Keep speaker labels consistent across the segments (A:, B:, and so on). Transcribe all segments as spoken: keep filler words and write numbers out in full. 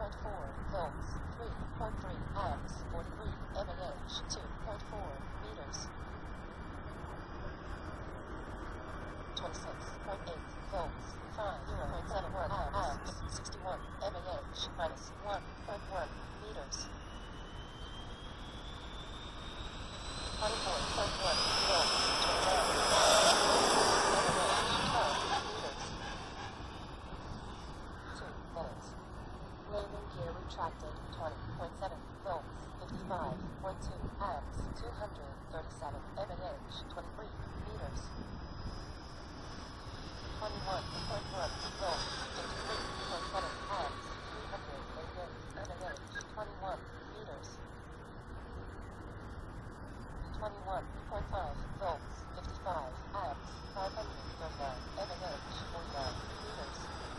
A: point four volts, three point three amps, forty-three milliamps, two point four meters. twenty-six point eight volts, five point seven one amps, sixty-one milliamps, minus one point one meters. twenty-four point one volts, twenty-nine milliamps, twelve meters. two minutes. Landing gear retracted, twenty point seven volts, fifty-five point two amps, two hundred thirty-seven milliamps, twenty-three meters. twenty-one point one volts, fifty-three point seven amps, three hundred eighty-eight milliamps, twenty-one meters. twenty-one point five volts, fifty-five amps, five hundred thirty-nine milliamps, forty-nine meters.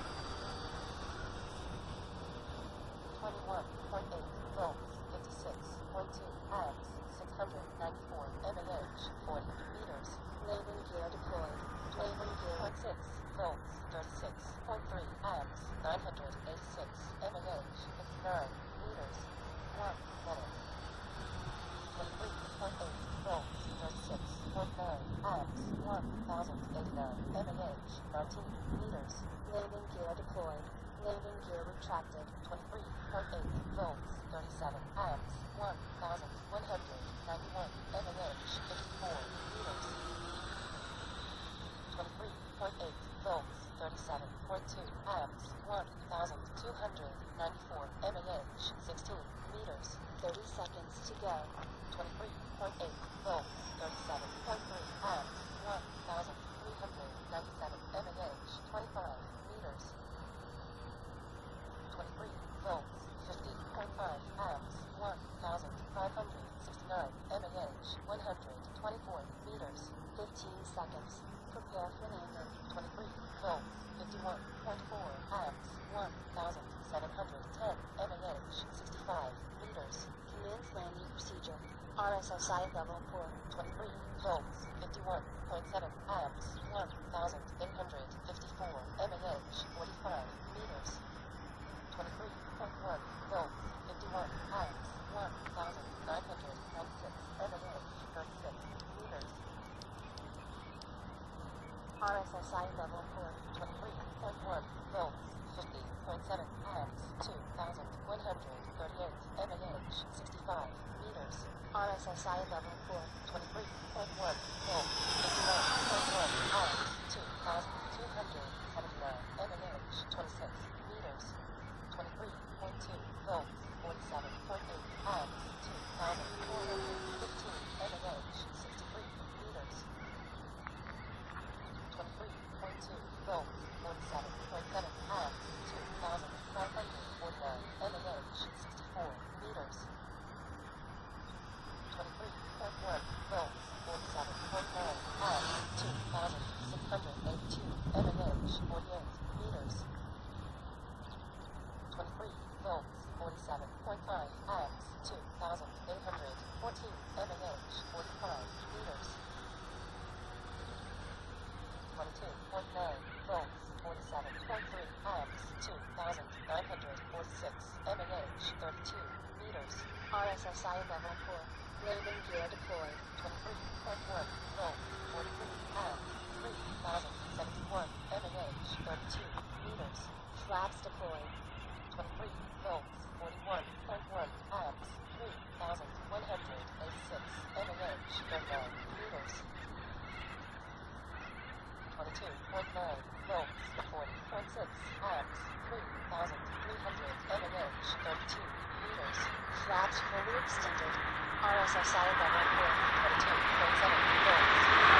A: twenty-one point eight volts, fifty-six point two amps, six hundred ninety-four milliamps, forty meters. Landing gear deployed. Landing gear point six volts, thirty-six point three amps, nine hundred eighty-six milliamps, fifty-nine meters. one minute. twenty-three point eight volts, thirty-six point nine amps, one thousand eighty-nine milliamps, nineteen meters. Landing gear deployed. Landing gear retracted, twenty-three point eight volts, thirty-seven amps, one thousand one hundred ninety-one milliamps, fifty-four meters. twenty-three point eight volts, thirty-seven point two amps, one thousand two hundred ninety-four milliamps, sixteen meters. thirty seconds to go. twenty-three point eight volts, thirty-seven point three amps, one thousand three hundred ninety-seven milliamps, twenty-five meters. twenty-three volts, fifty point five amps, one thousand five hundred sixty-nine milliamps, one hundred twenty-four meters. fifteen seconds. Prepare for landing. twenty-three volts, fifty-one point four amps, one thousand seven hundred ten milliamps, sixty-five meters. Commence landing procedure. R S S I level four. twenty-three volts, fifty-one point seven amps, one thousand eight hundred fifty-four milliamps, forty-five meters. twenty-three point one volts, fifty-one amps, one thousand nine hundred ninety-six milliamps, thirty-six meters. R S S I level four. twenty-three point one volts, fifty point seven amps, two thousand one hundred thirty-eight milliamps, sixty-five meters. R S S I level four. twenty-three point one volts, fifty-nine point one amps, two thousand two hundred seventy-nine milliamps, twenty-six meters. twenty-three point two volts, forty-seven point eight amps, two thousand four hundred fifteen milliamps, sixty-three meters. twenty-three point two volts, forty-seven point seven amps, two thousand five hundred forty-nine milliamps, sixty-four meters. twenty-three point one volts, forty-seven point nine amps, two thousand six hundred eighty-two milliamps, forty-eight meters. twenty-three volts, forty-seven point five amps, two thousand eight hundred fourteen milliamps, forty-five meters. twenty-two point nine volts, forty-seven point three amps, two thousand nine hundred forty-six milliamps, thirty-two meters. R S S I level four. Landing gear deployed. twenty-three point one volts, forty-three amps, three thousand seventy-one milliamps, thirty-two meters. Flaps deployed. twenty-three volts, forty-one point one amps, three thousand one hundred eighty-six milliamps, thirty-nine meters. twenty-two point nine volts, forty point six amps, three thousand three hundred milliamps, thirty-two meters. Flaps fully extended. R S S I level four. twenty-two point seven volts,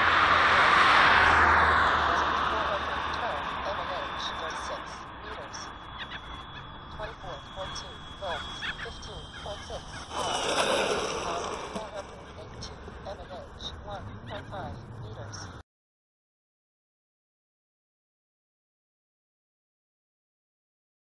A: four hundred twelve milliamps, thirty-six meters. twenty-four point two volts, fifteen point six amps, two thousand four hundred eighty-two milliamps, one point five